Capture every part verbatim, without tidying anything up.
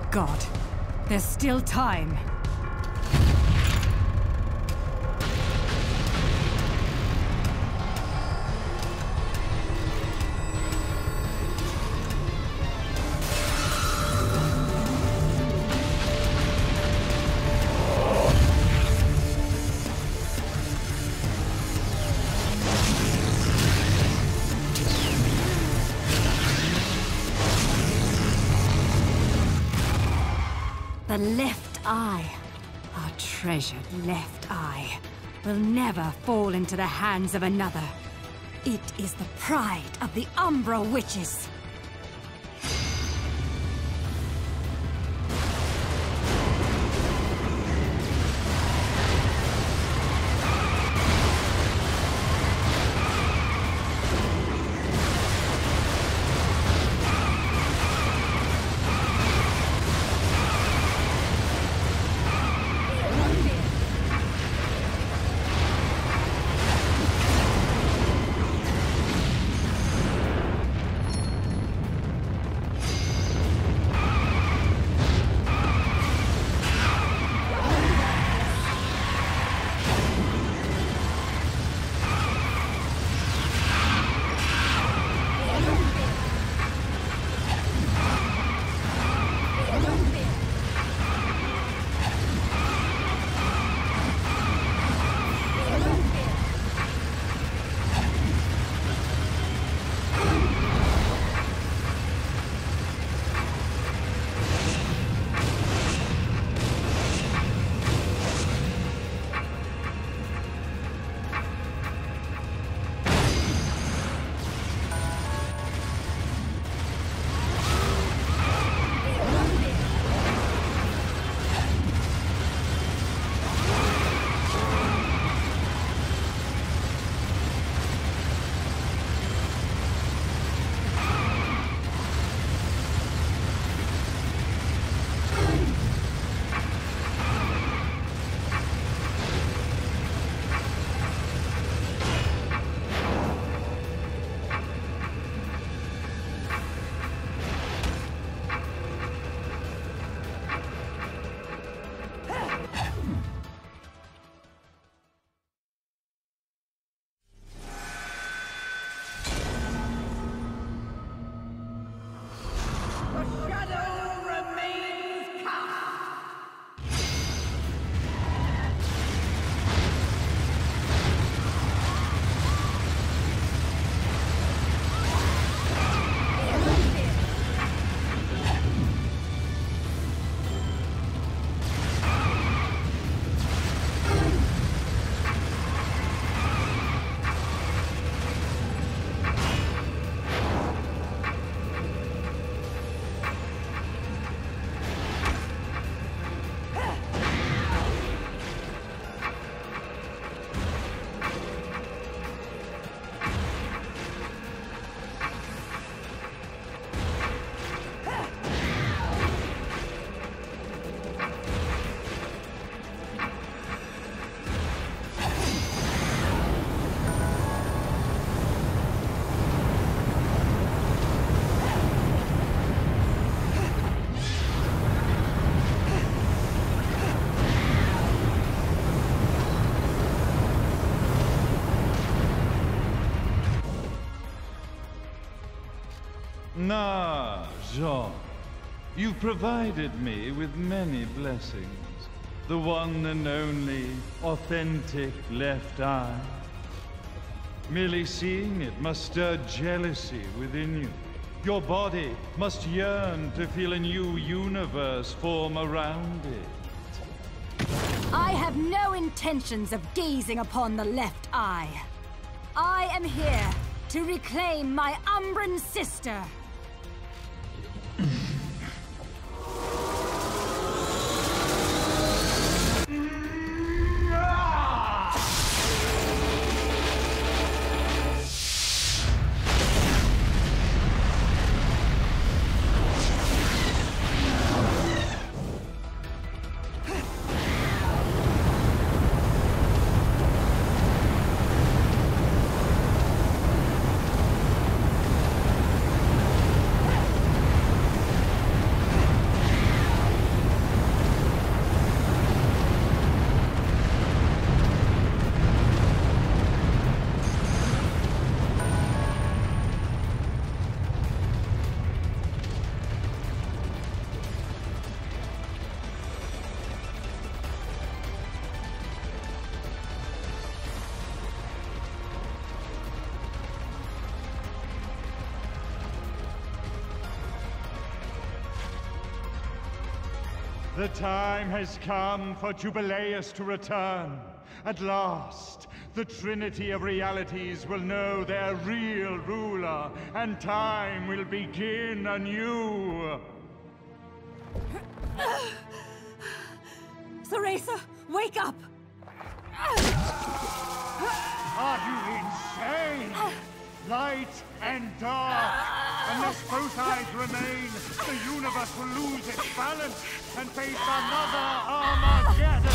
God. There's still time. The left eye, our treasured left eye, will never fall into the hands of another. It is the pride of the Umbra Witches. Ah, Jean, you provided me with many blessings. The one and only authentic left eye. Merely seeing it must stir jealousy within you. Your body must yearn to feel a new universe form around it. I have no intentions of gazing upon the left eye. I am here to reclaim my Umbran sister. The time has come for Jubileus to return. At last, the Trinity of Realities will know their real ruler, and time will begin anew. Cereza, wake up! Are you insane? Light and dark. Unless both eyes remain, the universe will lose its balance and face another Armageddon.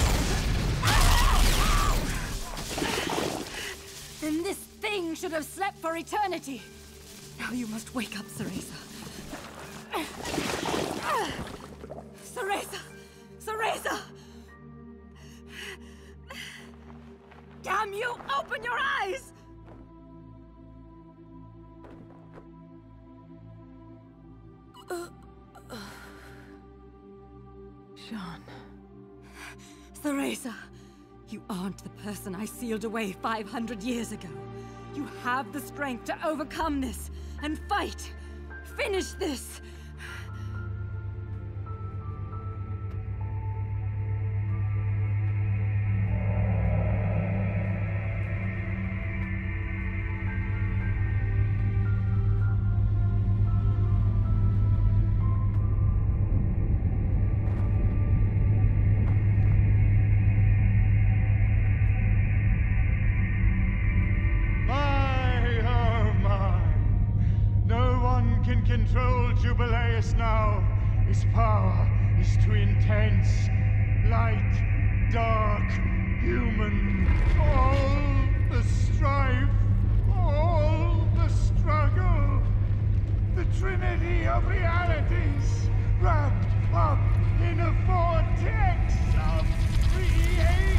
Then this thing should have slept for eternity. Now you must wake up, Cereza. Cereza! Cereza! Damn you! Open your eyes! Jean. Cereza, you aren't the person I sealed away five hundred years ago. You have the strength to overcome this and fight. Finish this! Control Jubileus now. His power is too intense. Light, dark, human. All the strife, all the struggle. The Trinity of Realities, wrapped up in a vortex of creation.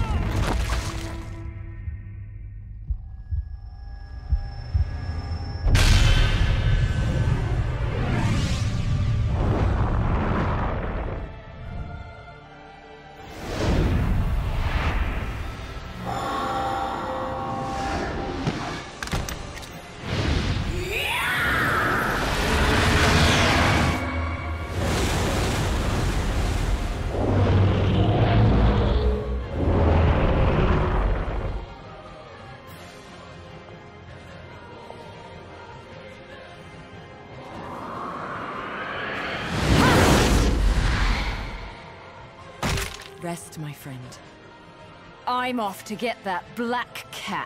Rest, my friend. I'm off to get that black cat.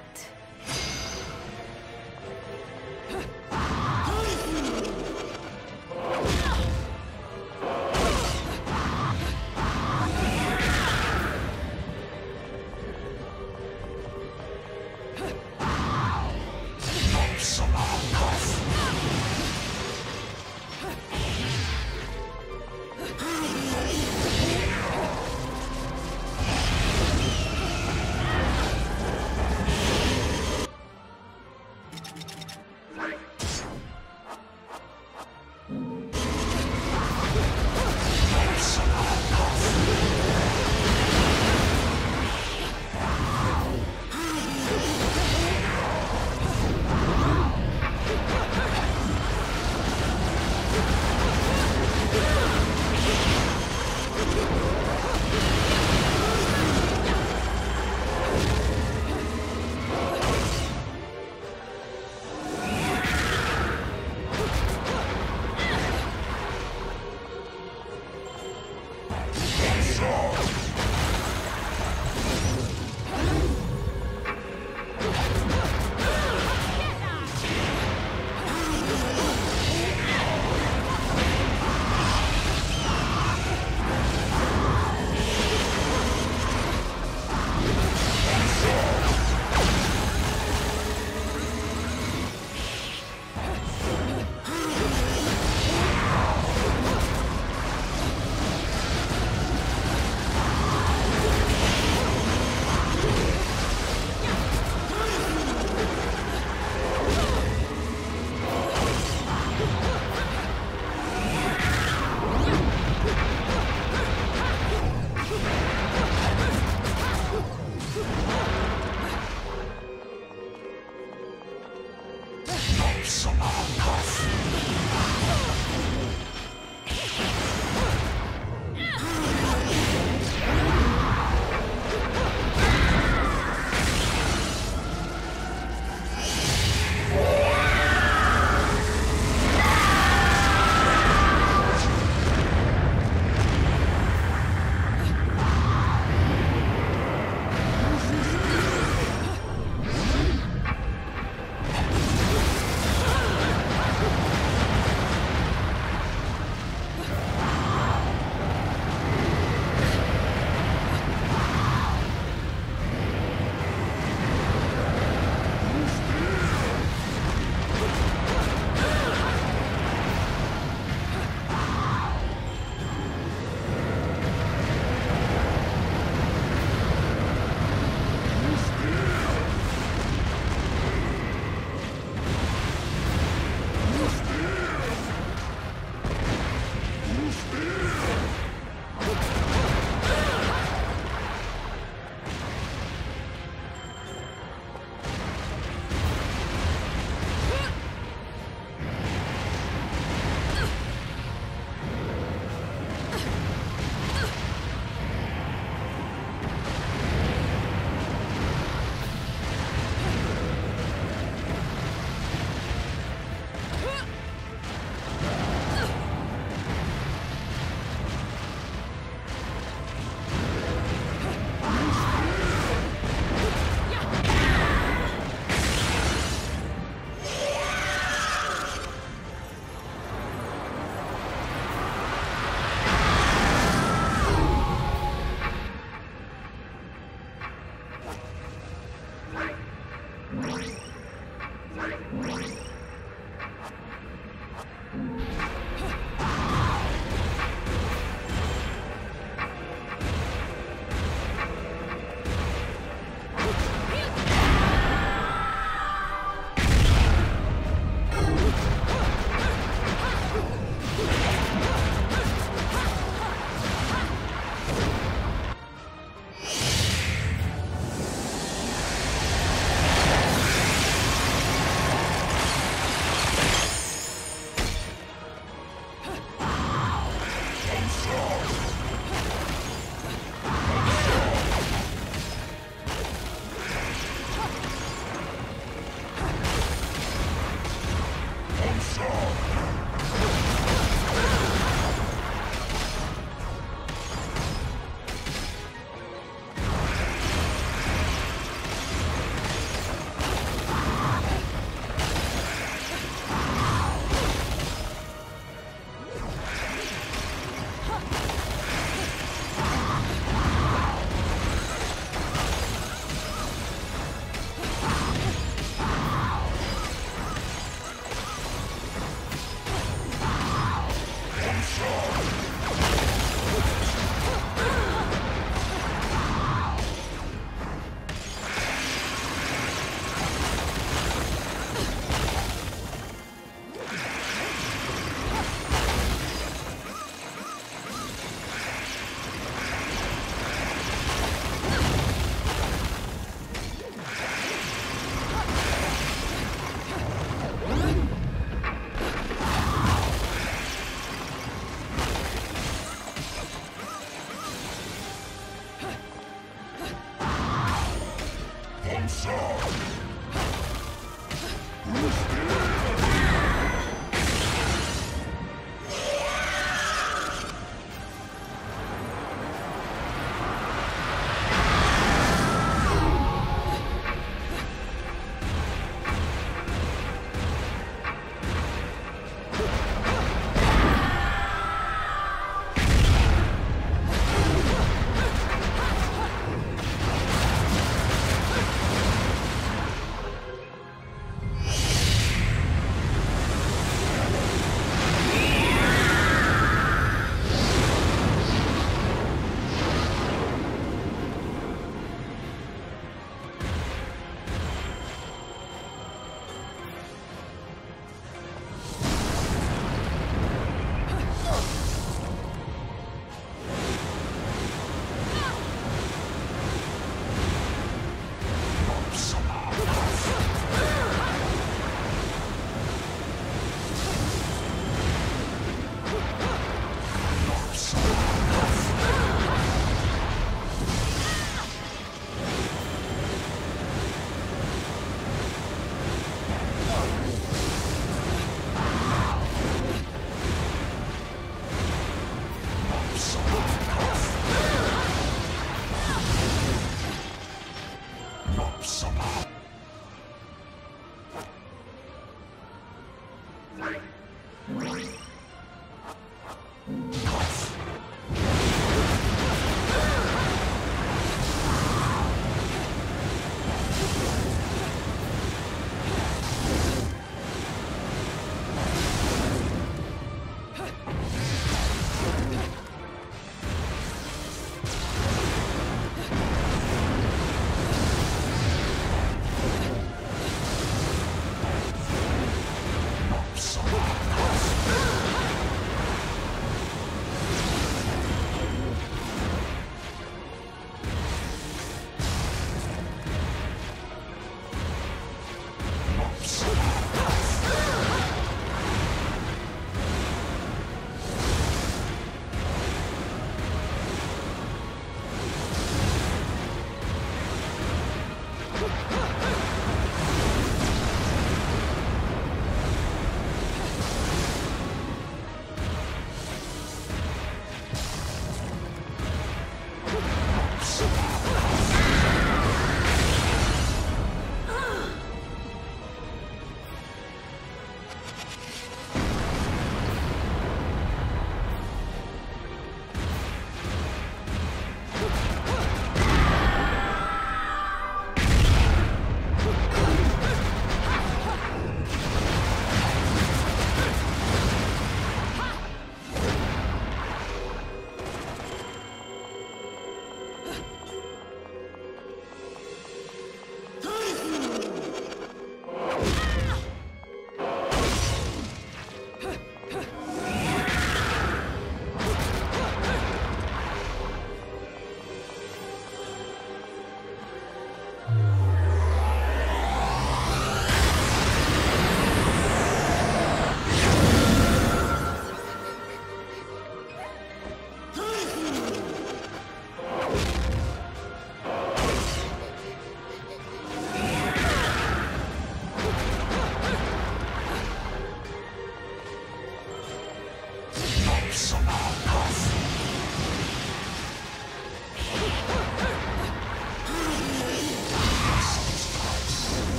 Someone else.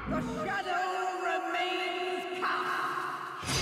The shadow remains cast.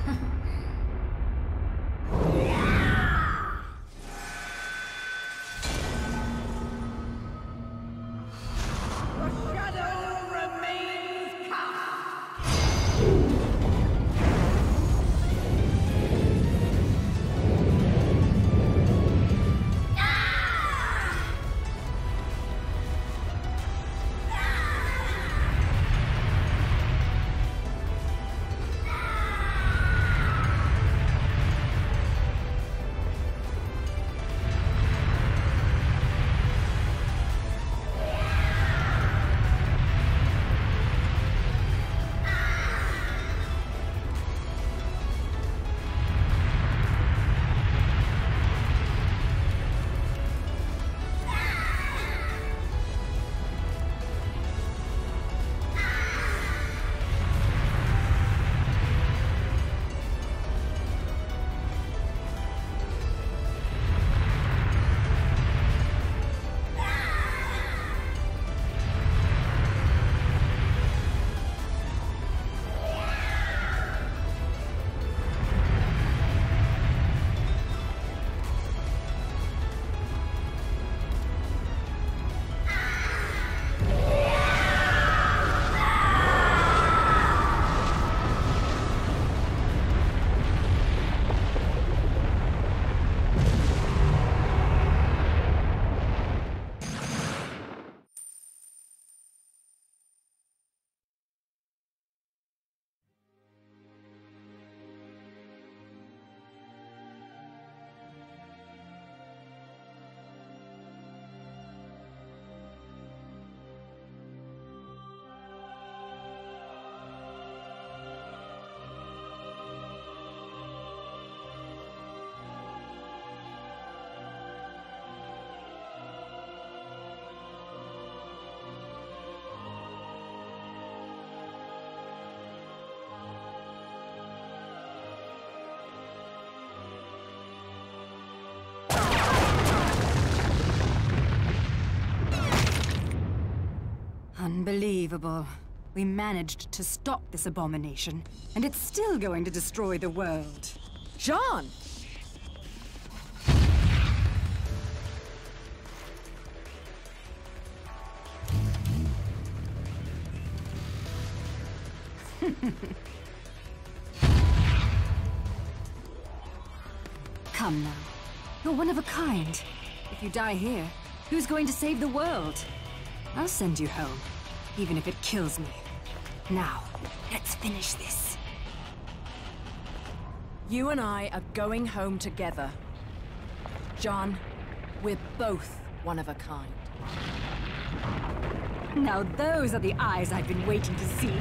shadow remains cast. Unbelievable. We managed to stop this abomination, and it's still going to destroy the world. Jean! Come now. You're one of a kind. If you die here, who's going to save the world? I'll send you home, even if it kills me. Now, let's finish this. You and I are going home together. Jean, we're both one of a kind. Now those are the eyes I've been waiting to see.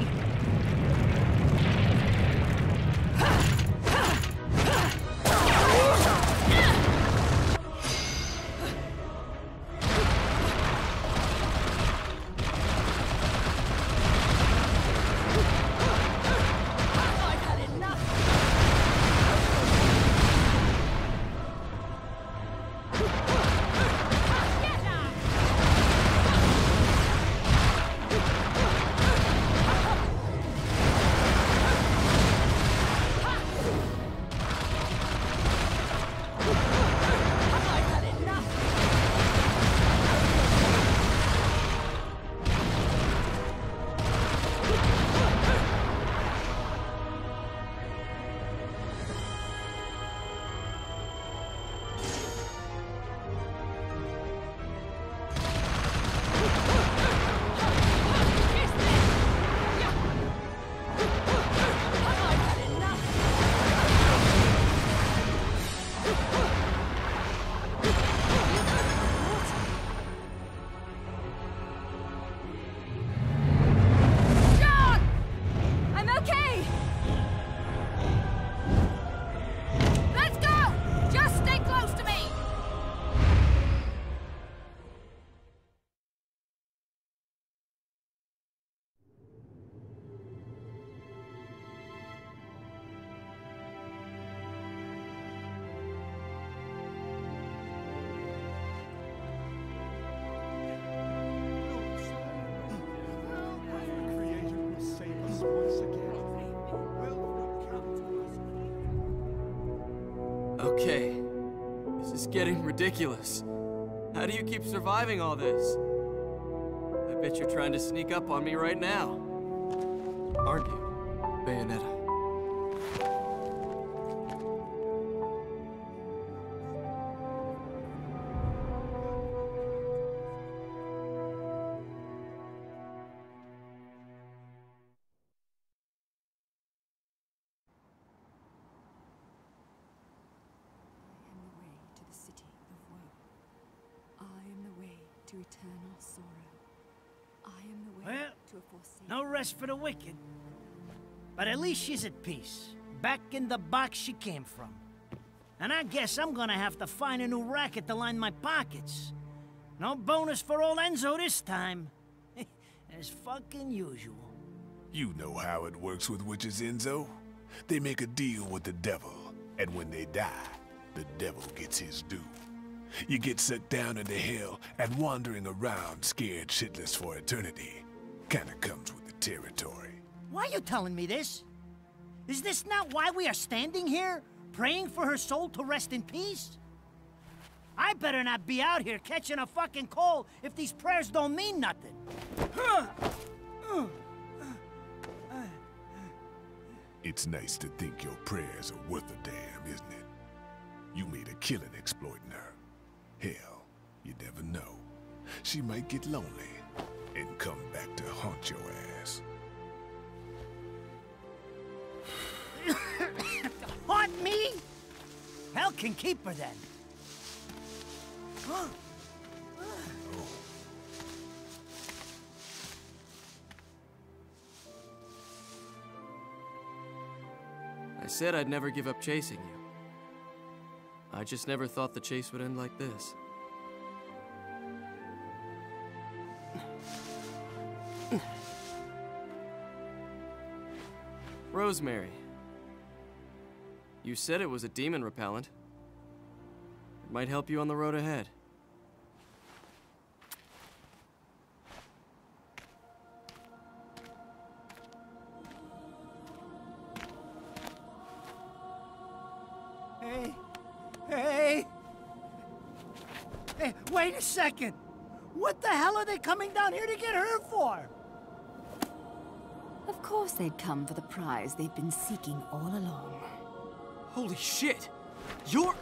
Okay. This is getting ridiculous. How do you keep surviving all this? I bet you're trying to sneak up on me right now. Aren't you, Bayonetta? To eternal sorrow. I am the way Well, to a forsaken... no rest for the wicked. But at least she's at peace, back in the box she came from. And I guess I'm gonna have to find a new racket to line my pockets. No bonus for old Enzo this time. As fucking usual. You know how it works with witches, Enzo. They make a deal with the devil, and when they die, the devil gets his due. You get sucked down into hell and wandering around scared shitless for eternity. Kinda comes with the territory. Why are you telling me this? Is this not why we are standing here? Praying for her soul to rest in peace? I better not be out here catching a fucking cold if these prayers don't mean nothing. It's nice to think your prayers are worth a damn, isn't it? You made a killing exploiting her. Hell, you never know. She might get lonely and come back to haunt your ass. Haunt me? Hell can keep her then. I said I'd never give up chasing you. I just never thought the chase would end like this. Rosemary. You said it was a demon repellent. It might help you on the road ahead. Hey. Hey! Hey, wait a second! What the hell are they coming down here to get her for? Of course they'd come for the prize they've been seeking all along. Holy shit! You're...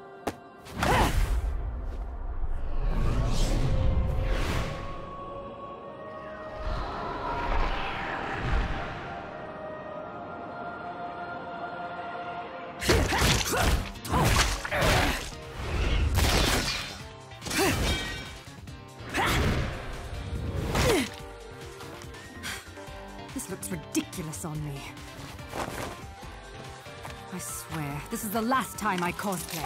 This looks ridiculous on me. I swear, this is the last time I cosplay.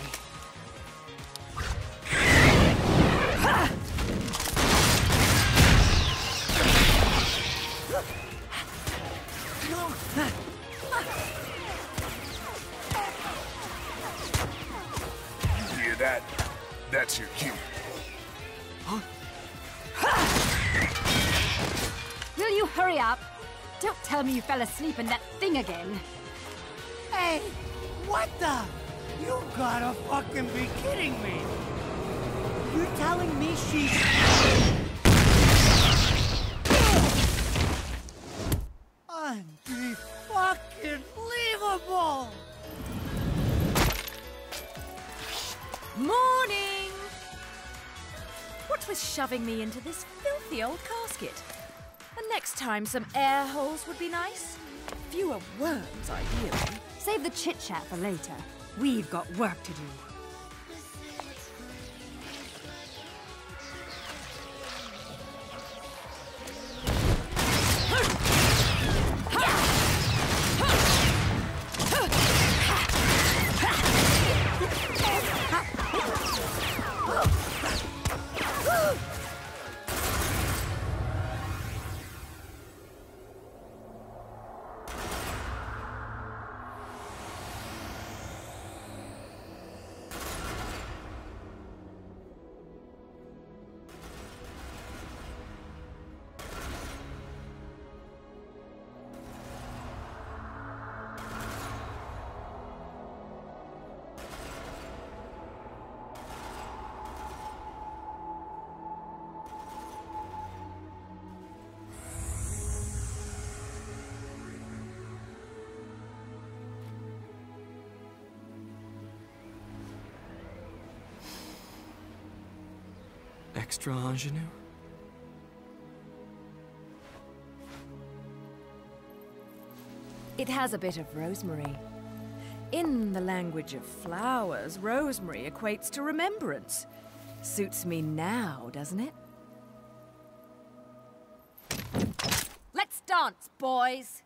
You hear that? That's your cue. Will you hurry up? Don't tell me you fell asleep in that thing again. Hey! What the? You gotta fucking be kidding me! You're telling me she's... Unfucking-believable! Morning! What with shoving me into this filthy old casket? And next time some air holes would be nice. Fewer worms, ideally. Save the chit-chat for later. We've got work to do. extra ingenue? It has a bit of rosemary. In the language of flowers, rosemary equates to remembrance. Suits me now, doesn't it? Let's dance, boys!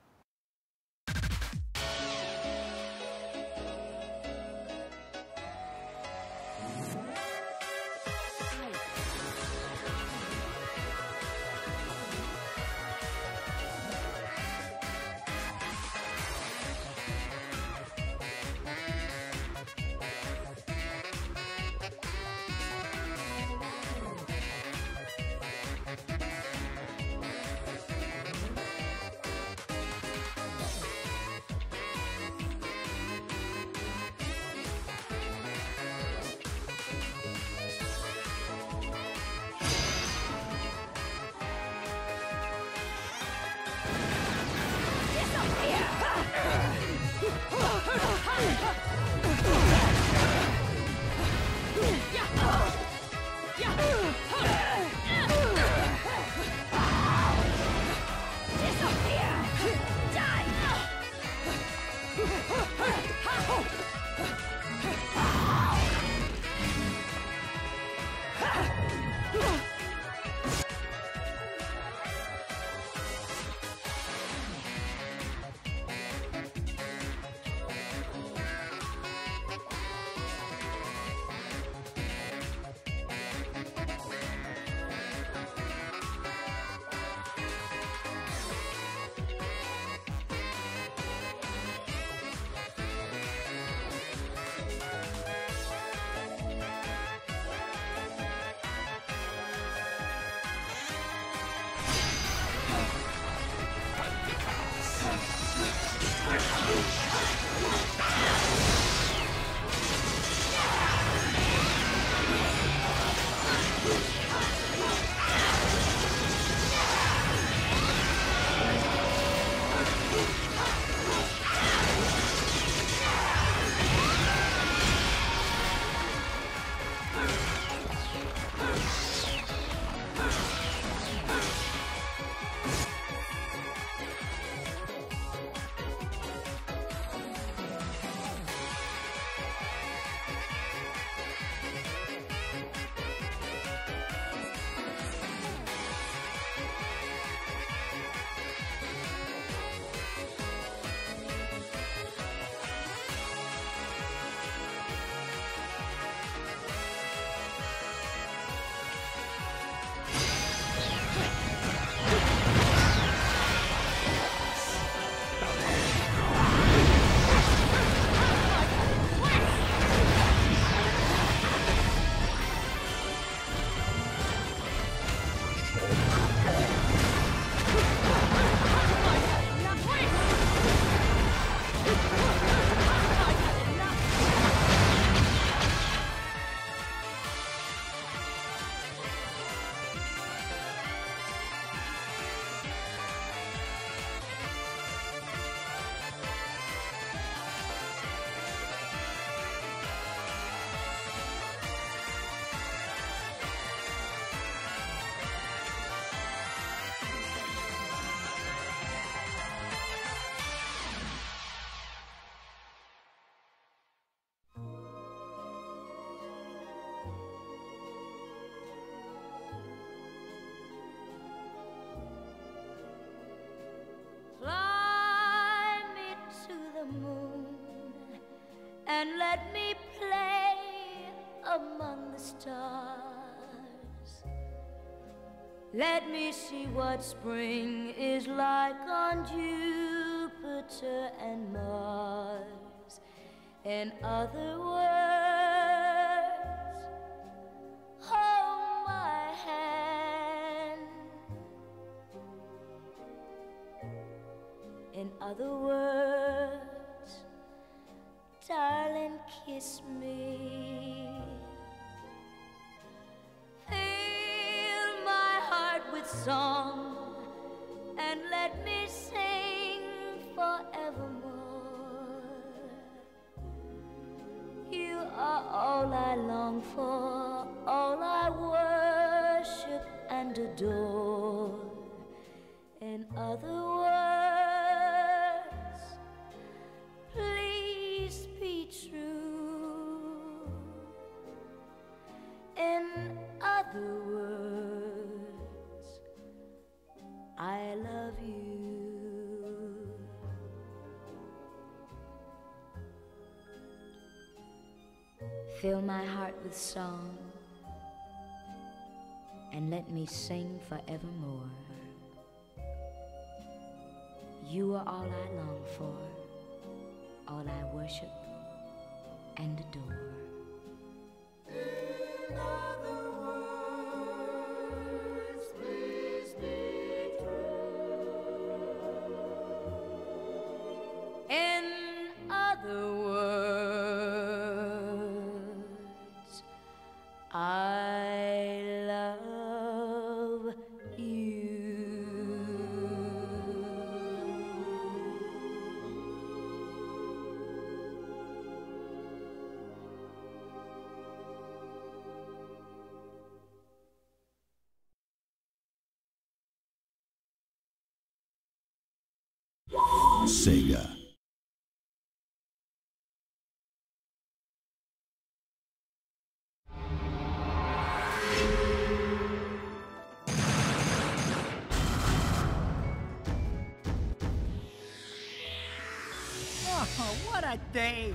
and let me play among the stars. Let me see what spring is like on Jupiter and Mars. In other words, hold my hand. In other words, darling, kiss me. Fill my heart with song and let me sing forevermore. You are all I long for, all I worship. and adore. In other words, please be true. In other words, I love you. Fill my heart with song and let me sing forevermore. You are all I long for, all I worship and adore. In other words, please be true. In other words, I love you. Sega. Oh, what a day!